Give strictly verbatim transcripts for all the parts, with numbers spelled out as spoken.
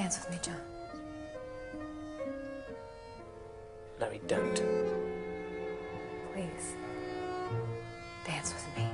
Dance with me, John. No, he don't. Please. Dance with me.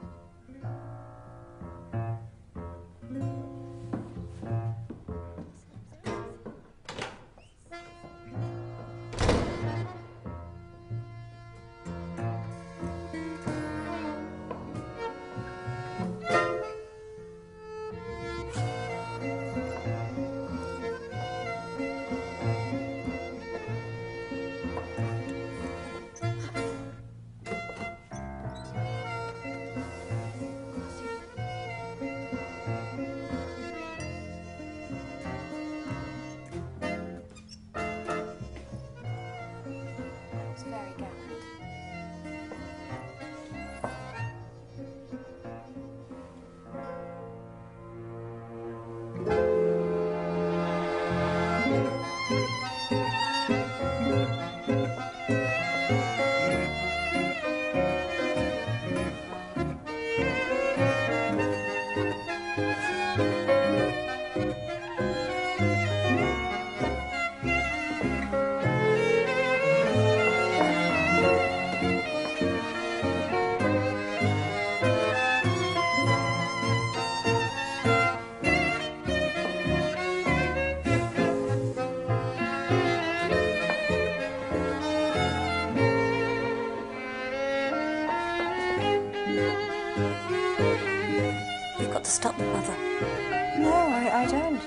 Very gallant. You've got to stop, Mother. No, I, I don't.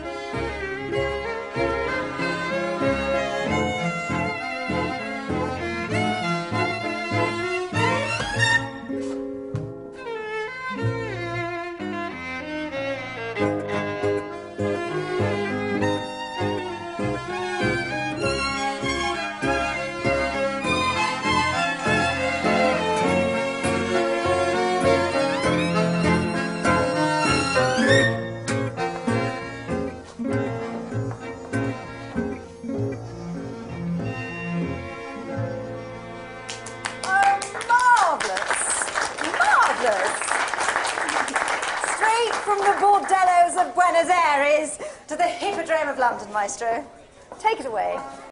Straight from the bordellos of Buenos Aires to the Hippodrome of London, Maestro. Take it away.